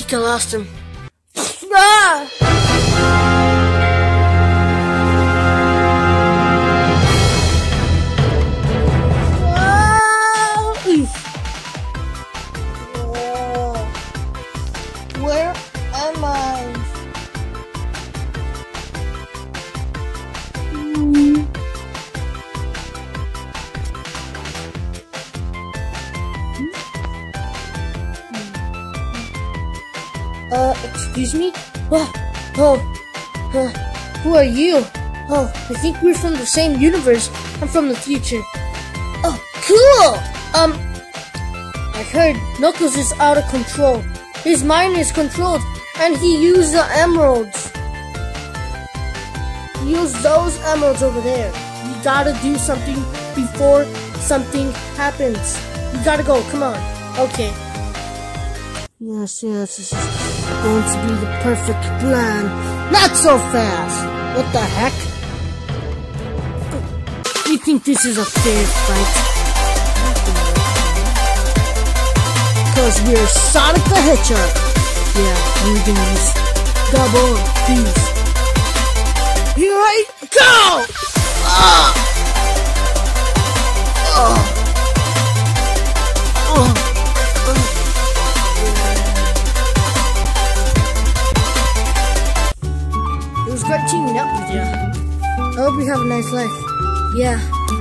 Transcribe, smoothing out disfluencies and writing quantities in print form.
think I lost him. Ah! Where am I? Excuse me? Who are you? Oh, I think we're from the same universe. I'm from the future. Oh, cool! I heard Knuckles is out of control. His mind is controlled, and he used the emeralds. Use those emeralds over there. You gotta do something before something happens. You gotta go, come on. Okay. Yes, this is going to be the perfect plan. Not so fast! What the heck? You think this is a fair fight? Because we're Sonic the Hedgehog. Yeah, we're gonna use double these. Here I go! It was great teaming up with you. I hope you have a nice life. Yeah.